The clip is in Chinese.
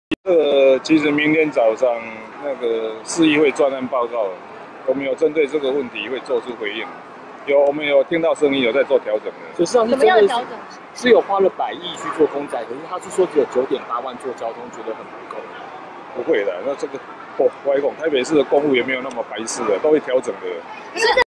其实明天早上那个市议会专案报告，我们有针对这个问题会做出回应。我们有听到声音，有在做调整的。 所以实际上是怎么样的调整？ 是有花了100亿去做公宅，可是他是说只有9.8万做交通，觉得很不够。 不会的，那这个我跟你讲，台北市的公务员没有那么白痴的，都会调整的。